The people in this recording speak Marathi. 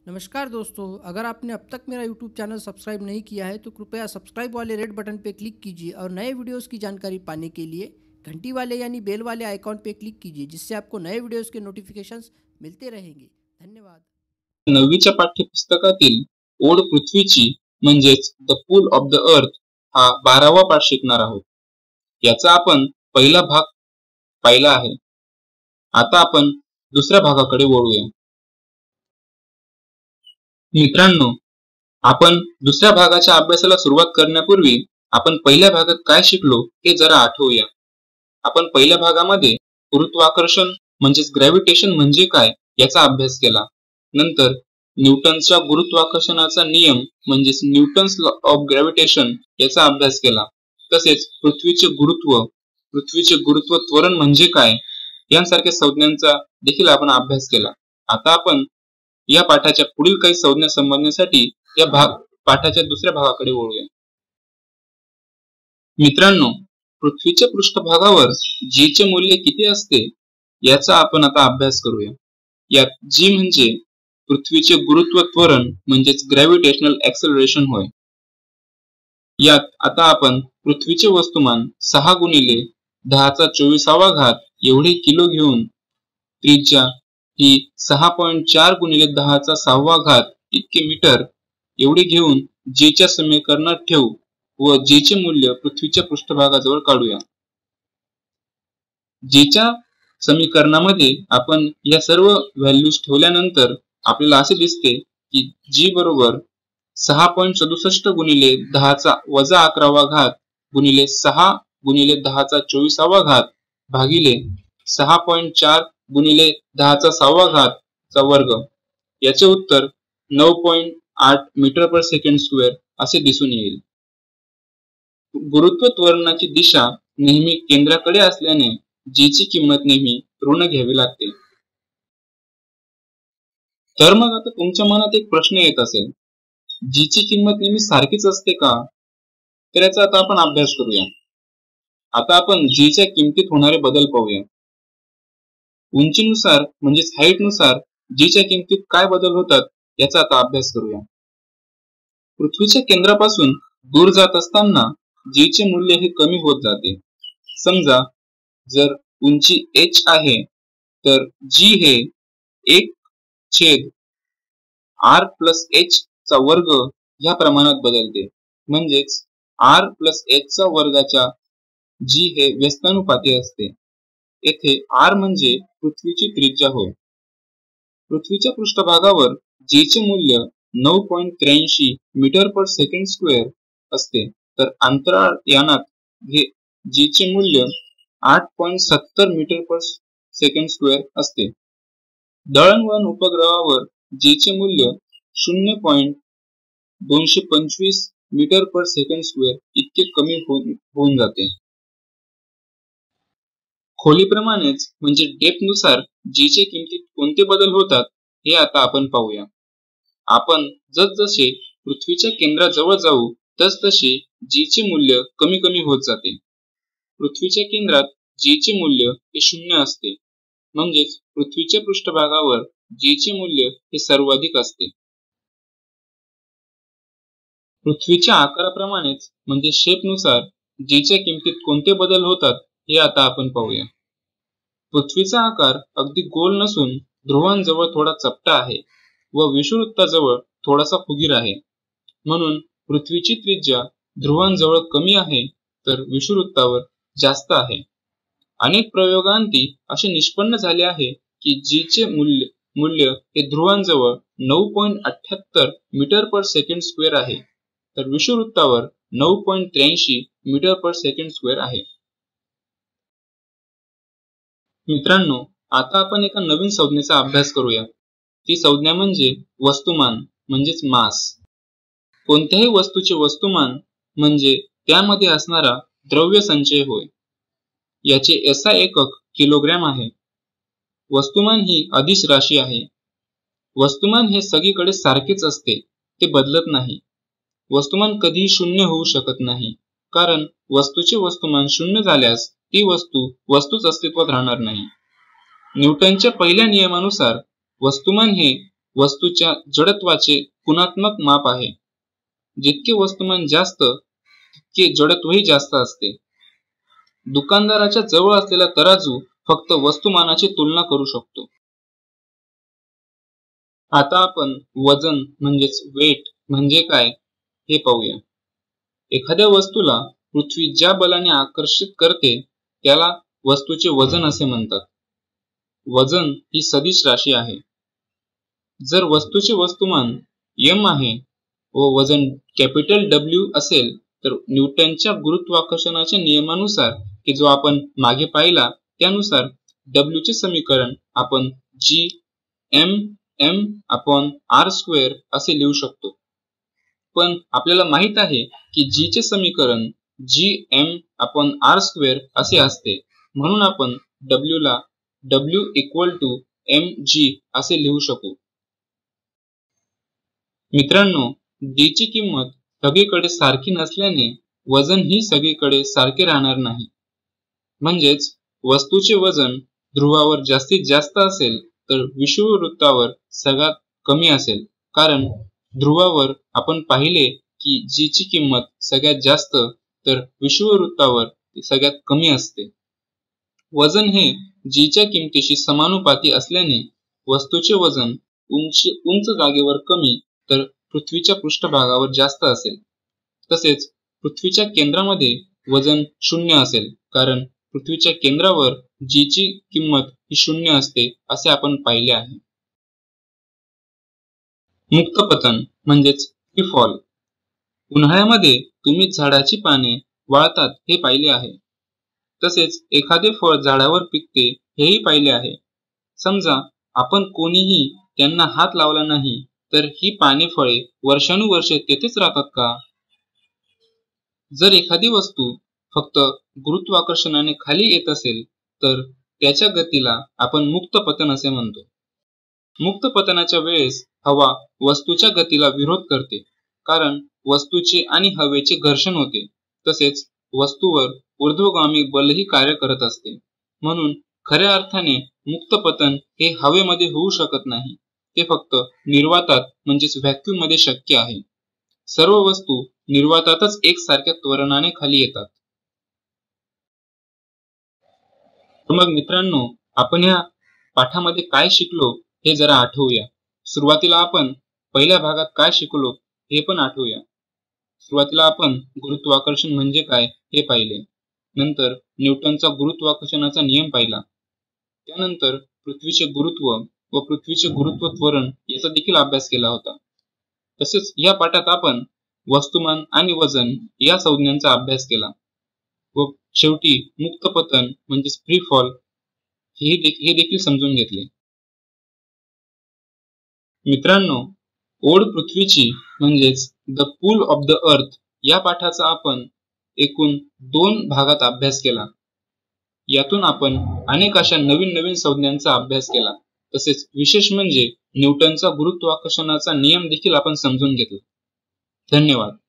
नमस्कार दोस्तों, अगर आपने अब तक मेरा YouTube चैनल सब्सक्राइब नहीं किया है तो कृपया सब्सक्राइब वाले रेड बटन पे क्लिक कीजिए और नए वीडियोस की जानकारी पाने के लिए घंटी वाले यानी बेल वाले आइकॉन पे क्लिक कीजिए, जिससे आपको नए वीडियोस के नोटिफिकेशंस मिलते रहेंगे। धन्यवाद। 9वीच्या पाठ्यपुस्तकातील ओढ पृथ्वीची म्हणजेच the pool of the earth हा 12वा पाठ शिकणार आहोत। याचा आपण पहिला भाग पाहिला आहे। आता आपण दुसऱ्या भागाकडे वळूया। मित्रांनो, आपण दुसऱ्या भागाच्या अभ्यासाला सुरुवात करण्यापूर्वी आपण पहिल्या भागात काय शिकलो हे जरा आठवूया। आपण पहिल्या भागामध्ये गुरुत्वाकर्षण म्हणजेच ग्रॅव्हिटेशन म्हणजे काय याचा अभ्यास केला। नंतर न्यूटनच्या गुरुत्वाकर्षणाचा नियम म्हणजेच न्यूटन्स लॉ ऑफ ग्रॅव्हिटेशन याचा अभ्यास केला। तसेच पृथ्वीचे गुरुत्व त्वरण म्हणजे काय यांसारख्या संज्ञांचा देखील आपण अभ्यास केला। आता आपण या पाठाच्या पुढील काही संज्ञा समजण्यासाठी या पाठाच्या दुसऱ्या भागाकडे वळूया। मित्रांनो, पृथ्वीच्या पृष्ठभागावर g चे मूल्य किती असते याचा आपण आता अभ्यास करूया। यात g म्हणजे पृथ्वीचे गुरुत्व त्वरण म्हणजेच ग्रॅव्हिटेशनल ऍक्सेलरेशन होय। यात आता आपण पृथ्वीचे वस्तुमान 6 गुणिले 10⁴ एवढे किलो घेऊन त्रिज्या ही 6.4 गुणिले 10�6 / इतके मीटर एवढे घेऊन g च्या समीकरणात ठेवू व g चे मूल्य पृथ्वीच्या पृष्ठभागाजवळ काढूया। g च्या समीकरणामध्ये आपण या सर्व व्हॅल्यूज ठेवल्यानंतर आपल्याला असे दिसते की g बरोबर 6.67 गुणिले 10⁻11 गुणिले 6 गुणिले 10⁴ भागिले 6.4 गुणिले 10⁻6 चा वर्ग याचे उत्तर 9.8 मीटर पर सेकंड स्क्वेअर असे दिसून येईल। गुरुत्व त्वरणाची दिशा नेहमी केंद्राकडे असल्याने g ची किंमत नेहमी ऋण घ्यावी लागते। तर मग आता तुमच्या मनात एक प्रश्न येत असेल, g ची किंमत नेहमी सारखीच असते का? तर याचा आता आपण अभ्यास करूया। आता आपण g च्या किमतीत होणारे बदल पाहूया। उंचीनुसार म्हणजेच हाईट नुसार g च्या किमतीत काय बदल होतात याचा आता अभ्यास करूया। पृथ्वीच्या केंद्रापासून दूर जात असताना g चे मूल्य हे कमी होत जाते। समजा जर उंची h आहे तर g हे 1/r+h चा वर्ग या प्रमाणात बदलते। म्हणजेच r+h चा वर्गाच्या g हे व्यस्तानुपाती असते। येथे r म्हणजे पृथ्वीची त्रिज्या होय। पृथ्वीच्या पृष्ठभागावर g चे मूल्य 9.83 मीटर पर सेकंड स्क्वेअर असते, तर अंतराळ यानात g चे मूल्य 8.70 मीटर पर सेकंड स्क्वेअर असते। दळणवळण उपग्रहावर g चे मूल्य 0.225 मीटर पर सेकंड स्क्वेअर इतके कमी होऊन जाते। खोलीप्रमाणेच म्हणजे डेप्थ नुसार g चे किमतीत कोणते बदल होतात हे आता आपण पाहूया। आपण जसजसे पृथ्वीच्या केंद्राजवळ जाऊ तसतसे g चे मूल्य कमी कमी होत जाते। पृथ्वीच्या केंद्रात g चे मूल्य हे 0 असते, म्हणजेच पृथ्वीच्या पृष्ठभागावर g चे मूल्य हे सर्वाधिक असते। पृथ्वीच्या आकाराप्रमाणेच म्हणजे शेपनुसार g च्या किमतीत कोणते बदल होतात हे आता आपण पाहूया। पृथ्वीचा आकार अगदी गोल नसून ध्रुवांजवळ थोडा चपटा आहे व विषुववृत्ताजवळ थोडासा फुगीर आहे। म्हणून पृथ्वीची त्रिज्या ध्रुवांजवळ कमी आहे तर विषुववृत्तावर जास्त आहे। अनेक प्रयोगांती असे निष्पन्न झाले आहे की g चे मूल्य हे ध्रुवांजवळ 9.78 मीटर पर सेकंड स्क्वेअर आहे, तर विषुववृत्तावर 9.83 मीटर पर सेकंड स्क्वेअर आहे। मित्रांनो, आता आपण एका नवीन संज्ञेचा अभ्यास करूया। ती संज्ञा म्हणजे वस्तुमान म्हणजेच मास। कोणत्याही वस्तूचे वस्तुमान म्हणजे त्यामध्ये असणारा द्रव्य संचय होय। याचे SI एकक किलोग्रॅम आहे। वस्तुमान ही अदिश राशी आहे। वस्तुमान हे सगळीकडे सारखेच असते, ते बदलत नाही। वस्तुमान कधीही 0 होऊ शकत नाही, कारण वस्तूचे वस्तुमान 0 झाल्यास ती वस्तूच अस्तित्वात राहणार नाही। न्यूटनच्या पहिल्या नियमानुसार वस्तुमान हे वस्तूच्या जडत्वाचे गुणात्मक माप आहे. जितके वस्तुमान जास्त तितके जडत्वही जास्त असते. दुकानदाराच्या जवळ असलेला तराजू फक्त वस्तुमानाची तुलना करू शकतो. आता आपण वजन म्हणजेच वेट म्हणजे काय हे पाहूया. एखाद्या वस्तूला पृथ्वी ज्या बलाने आकर्षित करते त्याला वस्तूचे वजन असे म्हणतात. वजन ही सदिश राशी आहे. जर वस्तूचे वस्तुमान m आहे व वजन कॅपिटल W असेल तर न्यूटनच्या गुरुत्वाकर्षणाच्या नियमानुसार की जो आपण मागे पाहिला त्यानुसार W चे समीकरण आपण Gm/m² असे लिहू शकतो. पण आपल्याला माहित आहे की G चे समीकरण Gm/r² असे असते. म्हणून आपण W ला W = mg असे लिहू शकू. मित्रांनो, G ची किंमत सगळीकडे सारखी नसल्याने वजन ही सगळीकडे सारखे राहणार नाही. म्हणजेच वस्तूचे वजन ध्रुवावर जास्तीत जास्त असेल तर विषुववृत्तावर सगळ्यात कमी असेल. कारण ध्रुवावर आपण पाहिले की G ची किंमत सगळ्यात जास्त तर विषुववृत्तावर सगळ्यात कमी असते. वजन हे G च्या किमतीशी समानुपाती असल्याने वस्तूचे वजन उंच जागेवर कमी तर पृथ्वीच्या पृष्ठभागावर जास्त असेल. तसेच पृथ्वीच्या केंद्रामध्ये वजन 0 असेल कारण पृथ्वीच्या केंद्रावर G ची किंमत ही 0 असते असे आपण पाहिले आहे. मुक्तपतन म्हणजेच फ्री फॉल. उन्हाळ्यामध्ये तुम्ही झाडाची पाने वाळतात हे पाहिले आहे. तसेच एखादे फळ झाडावर पिकते हेही पाहिले आहे. समजा आपण कोणीही त्यांना हात लावला नाही तर ही पाने फळे वर्षानुवर्षे तेथेच राहतात का? जर एखादी वस्तू फक्त गुरुत्वाकर्षणाने खाली येत असेल तर त्याच्या गतीला आपण मुक्त पतन असे म्हणतो. मुक्त पतनाच्या वेळेस हवा वस्तूच्या गतीला विरोध करते कारण वस्तूचे आणि हवेचे घर्षण होते. तसेच वस्तूवर ऊर्ध्वगामी बलही कार्य करत असते. म्हणून खऱ्या अर्थाने मुक्त पतन हे हवेमध्ये होऊ शकत नाही. ते फक्त निर्वातात म्हणजेच व्हॅक्यूम मध्ये शक्य आहे. सर्व वस्तू निर्वातातच एकसारख्या त्वरणाने खाली येतात. मग मित्रांनो, आपण या पाठामध्ये काय शिकलो हे जरा आठवूया. सुरुवातीला आपण पहिल्या भागात काय शिकलो हे पण आठवूया. सुरुवातीला आपण गुरुत्वाकर्षण म्हणजे काय हे पाहिले. नंतर न्यूटनचा गुरुत्वाकर्षणाचा नियम पाहिला. त्यानंतर पृथ्वीचे गुरुत्व व पृथ्वीचे गुरुत्व त्वरण याचा देखील अभ्यास केला होता. तसेच या पाठात आपण वस्तुमान आणि वजन या संज्ञांचा अभ्यास केला व शेवटी मुक्त पतन म्हणजे फ्री फॉल हे देखील समजून घेतले. मित्रांनो, ओढ पृथ्वीची म्हणजेच the pull of the earth या पाठाचा आपण एकूण 2 भागात अभ्यास केला. यातून आपण अनेक अशा नवीन संज्ञांचा अभ्यास केला. तसेच विशेष म्हणजे न्यूटनचा गुरुत्वाकर्षणाचा नियम देखील आपण समजून घेतला. धन्यवाद.